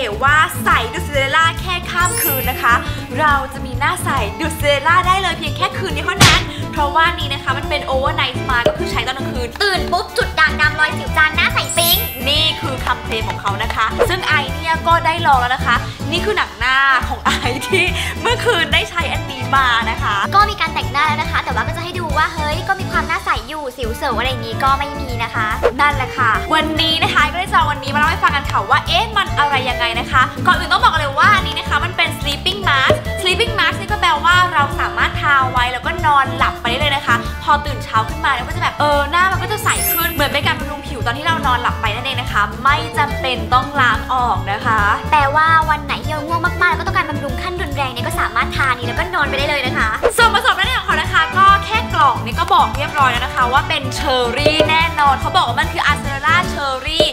ว่าใส่ดูซิเดล่าแค่ข้ามคืนนะคะเราจะมีหน้าใสดูซิเดล่าได้เลยเพียงแค่คืนนี้เท่านั้นเพราะว่านี้นะคะมันเป็นโอเวอร์ไนท์มาก็คือใช้ตอนกลางคืนตื่นปุ๊บจุดด่างดำรอยสิวจานหน้าใสปิ๊งนี่คือคำเพลงของเขานะคะซึ่งไอเนี่ยก็ได้ลองแล้วนะคะนี่คือหนังหน้าของไอที่เมื่อคืนได้ใช้อันนี้มานะคะก็มีการแต่งหน้าแล้วนะคะแต่ว่าก็จะให้ดูว่าเฮ้ยก็มีความหน้าใสอยู่สิวเสริมอะไรอย่างนี้ก็ไม่มีนะคะนั่นแหละค่ะวันนี้นะคะก็ได้จะวันนี้มาเล่าให้ฟังกันค่ะว่าเอ๊ะมันอะไรยังไงนะคะก่อนอื่นต้องบอกเลยว่าอันนี้นะคะมันเป็น sleeping mask sleeping mask นี่ก็แปลว่าเราสามารถทาไว้แล้วก็นอนหลับไปได้เลยนะคะพอตื่นเช้าขึ้นมาแล้วก็จะแบบหน้ามันก็จะใสขึ้นเหมือนเป็นการบำรุงผิวตอนที่เรานอนหลับไปนั่นเองนะคะไม่จำเป็นต้องล้างออกนะคะแต่ว่าวันไหนที่เราง่วงมากๆแล้วก็ต้องการบำรุงขั้นรุนแรงเนี่ยก็สามารถทานี้แล้วก็นอนไปได้เลยนะคะส่วนผสมนั่นเองของเขานะคะก็แค่กล่องนี่ก็บอกเรียบร้อยแล้วนะคะว่าเป็นเชอร์รี่แน่นอนเขาบอกว่ามันคืออะเซเรล่าเชอร์รี่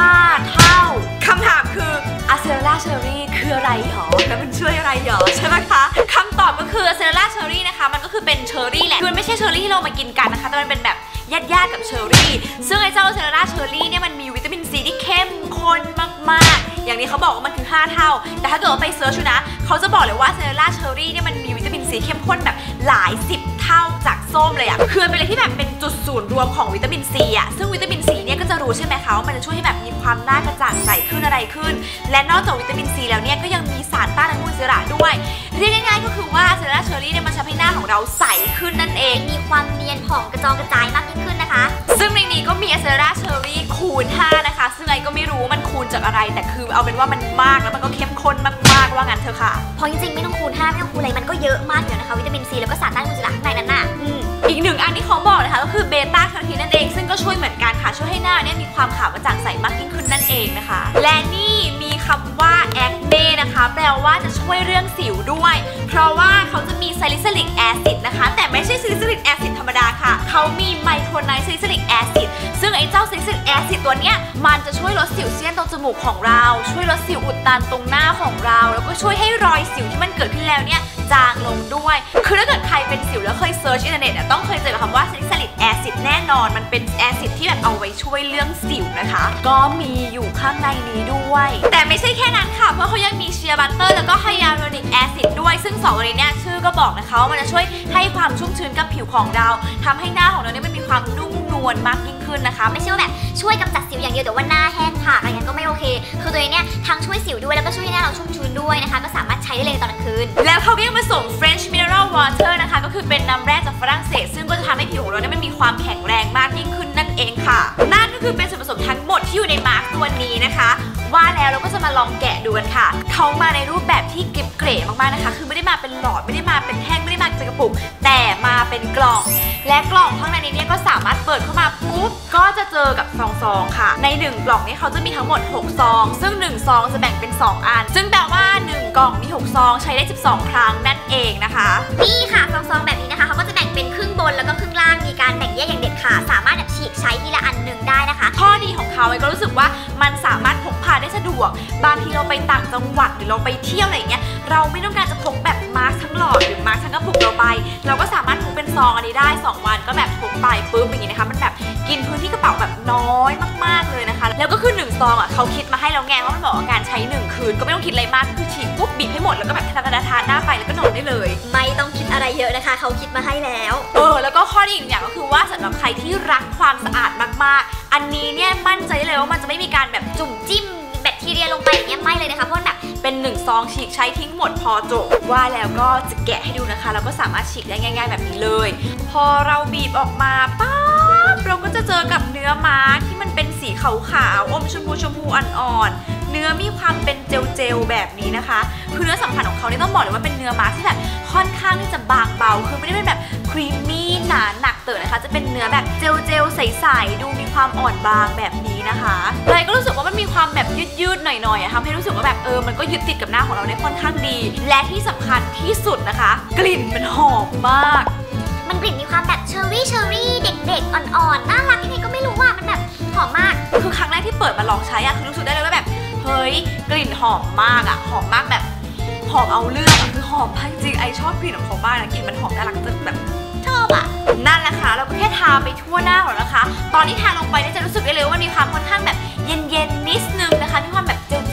5 เท่าคำถามคืออะเซเรล่าเชอร์รี่คืออะไรหรอแล้วมันช่วยอะไรหรอใช่ไหมคะคำตอบก็คืออะเซเรล่าเชอร์รี่นะคะมันก็คือเป็นเชอร์รี่แหละคือมันไม่ใช่เชอร์รี่ที่เรามากินกันนะคะแต่มันเป็นแบบญาติกับเชอร์รี่ซึ่งไอ้เจ้าอะเซเรล่าเชอร์รี่เนี่ยมันมีวิตามินซีที่เข้มข้นมากๆอย่างนี้เขาบอกว่ามันคือ5 เท่าแต่ถ้าเกิดว่าไปเซิร์ชนะเขาจะบอกเลยว่าอะเซเรล่าเชอร์รี่เนี่ยมันมีวิตามินซีเข้มข้นแบบหลาย10 เท่าจากส้มเลยอะคือเป็นอะไรที่แบบเป็นจุดศูนย์รวมของวิตามินซีอะซึ่งวิตามินซีเนี่ยก็จะรู้ใช่ไหมคะว่ามันจะช่วยให้แบบมีความหน้ากระจ่างใสขึ้นอะไรขึ้นและนอกจากวิตามินซีแล้วเนี่ยก็ยังมีสารต้านอนุมูลอิสระด้วยเรียกง่ายๆก็คือว่าอะเซเรล่าเชอร์รี่เนี่ยมันทำให้หน้าของเราใสขึ้นนั่นเองมีความเนียนผ่องกระจองกระจายมากยิ่งขึ้นนะคะซึ่งในนี้ก็มีอะเซเรล่าเชอร์รี่คูณ5นะคะซึ่งไอก็ไม่รู้มันคูณจากอะไรแต่คือเอาเป็นว่ามันมากแล้วมันก็เข้มข้นมากๆว่างั้นเถอะค่ะเพราะจริงๆไม่ต้องคูณ5ไม่ต้องคูณอะไรมันก็เยอะมากอยู่นะคะวิตามินซีแล้วก็สารต้านอนุมูลอิสระข้างในนั้นน่ะอีกหนึ่งอันที่เขาบอกนะคะก็คือเบต้าแคโรทีนนั่นเองซึ่งก็ช่วยเหมือนกันค่ะช่วยให้หน้าเนี่ยมีความขาวกระจ่างใสมากยิ่งขึ้นนั่นเองนะคะและนี่มีคำว่าแอคเน่นะคะแปลว่าจะช่วยเรื่องสิวด้วยเพราะว่าเขาจะมีซาลิซิลิกแอซิดนะคะแต่ไม่ใช่ซาลิซิลิกแอซิดธรรมดาค่ะเขามีไมโครไนท์ซาลิซิลิกแอซิดซึ่งไอ้เจ้าซาลิซิลิกแอซิดตัวเนี้ยมันจะช่วยลดสิวเซียนตรงจมูกของเราช่วยลดสิวอุดตันตรงหน้าของเราแล้วก็ช่วยให้รอยสิวที่มันเกิดขึ้นแล้วเนี่ยจางลงด้วยคือถ้าเกิดใครเป็นสิวแล้วเคยเซิร์ชอินเทอร์เน็ตต้องเคยเจอคำว่าซาลิซิลิกแอซิดแน่นอนมันเป็นแอซิดที่แบบเอาไว้ช่วยเรื่องสิวนะคะก็มีอยู่ข้างในนี้ด้วยแต่ไม่ใช่แค่นั้นค่ะเพราะเขายังมีเชียร์บัตเตอร์แล้วก็ไฮยาลูรอนิกแอซิดด้วยซึ่ง2ตัวนี้เนี่ยชื่อก็บอกนะคะว่ามันจะช่วยให้ความชุ่มชื้นกับผิวของเราทำให้หน้าของเราเนี่ยมันมีความนุ่มนวลมากยิ่งขึ้นนะคะไม่ใช่ว่าแบบช่วยกำจัดสิวอย่างเดียวแต่ว่าหน้าแห้งผากอะไรเงี้ยก็ไม่โอเคคือตัวนี้เนี่ยทั้งช่วยสิวด้วยแล้วก็ช่วยให้หน้าเราชุ่มชื้นด้วยนะคะก็สามารถใช้ได้เลยตอนกลางคืนแล้วเขาก็ยังผสม French Mineral Water นะคะก็คือเป็นน้ำแร่จากฝรั่งเศสซึ่งก็จะทำให้ผิวของเราเนี่ยมันมีความแข็งแรงมากยิ่งขึ้นนั่นเองค่ะนั่นก็คือเป็นส่วนผสมทั้งหมดที่อยู่ในมาร์คตัวนี้นะคะว่าแล้วเราก็จะมาลองแกะดูกันค่ะเขามาในรูปแบบที่เก็บเกรดมากๆนะคะคือไม่ได้มาเป็นหลอดไม่ได้มาเป็นแท่งไม่ได้มาเป็นกระปุกแต่มาเป็นกล่องและกล่องข้างในนี้เนี่ยก็สามารถเปิดเข้ามาปุ๊บก็จะเจอกับซองค่ะใน1กล่องนี้เขาจะมีทั้งหมด6ซองซึ่ง1ซองจะแบ่งเป็น2อันซึ่งแปลว่า1กล่องมี6ซองใช้ได้12ครั้งนั่นเองนะคะนี่ค่ะซองแบบนี้นะคะเขาก็จะแบ่งเป็นครึ่งบนแล้วก็ครึ่งล่างมีการแบ่งแยกอย่างเด็ดขาดสามารถฉีกใช้ทีละอันหนึ่งได้นะคะข้อดีของเขาไอ้ก็รู้สึกว่ามันสามารถพกพาได้สะดวกบางทีเราไปต่างจังหวัดหรือเราไปเที่ยวอะไรอย่างเงี้ยเราไม่ต้องการจะพกแบบมาร์คทั้งหลอดหรือมาร์คทั้งกระปุกเราไปเราก็สามารถพกเป็นซองอันนี้ได้2วันก็แบบพกไปปุ๊บอย่างงี้นะคะมันแบบกินพื้นที่กระเป๋าแบบน้อยมากๆเลยนะคะแล้วก็คือ1ซองอ่ะเขาคิดมาให้เราไงว่ามันบอกว่าการใช้1คืนก็ไม่ต้องคิดอะไรมากคือฉีกปุ๊บบีบให้หมดแล้วก็แบบทานหน้าไปแล้วก็นอนได้เลยไม่ต้องคิดอะไรเยอะนะคะเขาคิดมาให้แล้วแล้วก็ข้อดีอีกอย่างก็คือว่าสำหรับใครที่รักความสะอาดมากๆอันนี้เนี่ยมั่นใจเลยว่ามันจะไม่มีการแบบจุ่มจิ้มแบคทีเรียลงไปอย่างเงี้ยไม่เลยนะคะเพราะแบบเป็น1ซองฉีกใช้ทิ้งหมดพอจบว่าแล้วก็จะแกะให้ดูนะคะเราก็สามารถฉีกได้ง่ายๆแบบนี้เลยพอเราบีบออกมาปั๊บเราก็จะเจอกับเนื้อม้าที่มันเป็นสีขาวๆอมชมพูอ่อนๆเนื้อมีความเป็นเจลแบบนี้นะคะคือเนื้อสัมผัสของเขาเนี่ยต้องบอกเลยว่าเป็นเนื้อม้าที่แบบค่อนข้างที่จะบางเบาคือไม่ได้เป็นแบบครีมมี่หนาหนักเต๋อนะคะจะเป็นเนื้อแบบเจลใสๆดูมีความอ่อนบางแบบนี้นะคะเลยก็รู้สึกว่ามันมีความแบบยืดๆหน่อยๆทำให้รู้สึกว่าแบบมันก็ยึดติดกับหน้าของเราได้ค่อนข้างดีและที่สำคัญที่สุดนะคะกลิ่นมันหอมมากมันกลิ่นมีความแบบเชอร์รี่เด็กๆอ่อนๆน่ารักยังไงก็ไม่รู้ว่ามันแบบหอมมากคือครั้งแรกที่เปิดมาลองใช้คือรู้สึกได้เลยว่าแบบเฮ้ยกลิ่นหอมมากหอมมากแบบหอมเอาเรื่องคือหอมมากจริงไอชอบกลิ่นของเขามากนะกลิ่นมันหอมน่ารักจนแบบชอบนั่นแหละค่ะเราก็แค่ทาไปทั่วหน้าของเรานะคะตอนที่ทาลงไปเนี่ยจะรู้สึกได้เลยว่ามีความค่อนข้างแบบเย็นนิดนึงนะคะมีความแบบเจล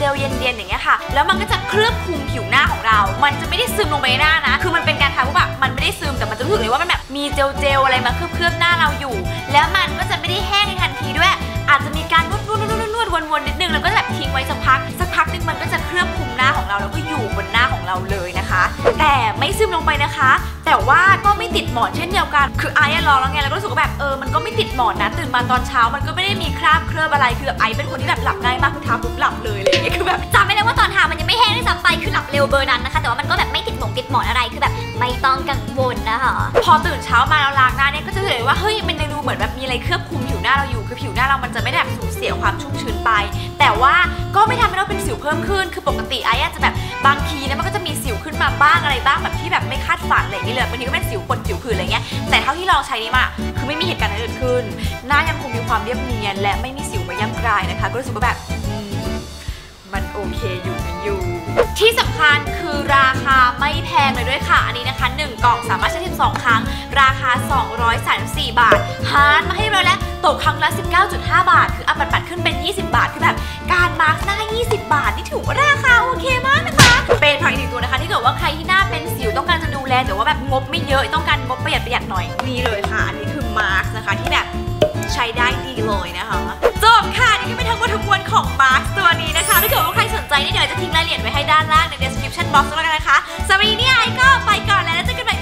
ลเย็นๆอย่างเงี้ยค่ะแล้วมันก็จะเคลือบคลุมผิวหน้าของเรามันจะไม่ได้ซึมลงไปในหน้านะคือมันเป็นการทาแบบมันไม่ได้ซึมแต่มันจะรู้สึกเลยว่ามันแบบมีเจลอะไรมาเคลือบหน้าเราอยู่แล้วมันก็จะไม่ได้แห้งในทันทีด้วยอาจจะมีการนวดวนๆนิดนึงแล้วก็แบบทิ้งไว้สักพักนึงมันก็จะเคลือบคลุมหน้าของเราแล้วก็อยู่บนหน้าของเราเลยนะคะแต่ไม่ซึมลงไปนะคะแต่ว่าก็ไม่ติดหมอนเช่นเดียวกันคือไอ้ลองแล้วไงแล้วก็รู้สึกว่าแบบมันก็ไม่ติดหมอนนะตื่นมาตอนเช้ามันก็ไม่ได้มีคราบเคลือบอะไรคือแบบไอ้เป็นคนที่แบบหลับง่ายมากคือทาปุ๊บหลับเลยเลยคือแบบจำไม่ได้ว่าตอนทามันยังไม่แห้งด้วยซ้ำไปคือหลับเร็วเบอร์นั้นนะคะแต่ว่ามันก็แบบไม่ติดหมอนอะไรคือแบบไม่ต้องกังวลนะคะพอตื่นเช้ามาเราล้างหน้าเนี่ยก็จะเห็นว่าเฮ้ยมันดูเหมือนแบบมีอะไรเคลือบคลุมผิวหน้าเราอยู่คือผิวหน้าเรามันจะไม่ได้แบบสูญเสียความชุ่มชื้นไปแต่ว่าก็ไม่ทำให้เราเป็นสิวเพิ่มขึ้นคือปกติไอ้อาจจะแบบบางทีนะมันก็จะมีสิวขึ้นมาบ้างอะไรบ้างแบบที่แบบไม่คาดฝันอะไรอย่างเงี้ยเลยบางทีก็เป็นสิวผิวผื่นอะไรเงี้ยแต่เท่าที่ลองใช้นี้มาคือไม่มีเหตุการณ์อะไรเกิดขึ้นหน้ายังคงมีความเรียบเนียนและไม่มีสิวมาย่ำกรายนะคะก็รู้สึกว่าแบบมันโอเคอยู่ที่สำคัญคือราคาไม่แพงเลยด้วยค่ะอันนี้นะคะ1กล่องสามารถใช้12ครั้งราคา234 บาทหารมาให้เราแล้วตกครั้งละ 19.5 บาทคือปัดขึ้นเป็น20 บาทคือแบบการมาร์คหน้า20 บาทนี่ถือว่าราคาโอเคมากนะคะเป็นผลิตภัณฑ์ตัวนะคะที่เกิดว่าใครที่หน้าเป็นสิวต้องการจะดูแลแต่ว่าแบบงบไม่เยอะต้องการงบประหยัดหน่อยนี่เลยค่ะอันนี้คือมาร์คนะคะที่แบบใช้ได้ดีเลยนะคะจบค่ะนี่ก็เป็นทั้งหมดทั้งมวลของมาร์คตัวนี้นะคะถ้าเกิดว่าใครสนใจนี่เดี๋ยวจะทิ้งรายละเอียดไว้ให้ด้านล่างใน description box แล้วกันนะคะสำหรับวันนี้ไอก็ไปก่อนแล้วเจอกันใหม่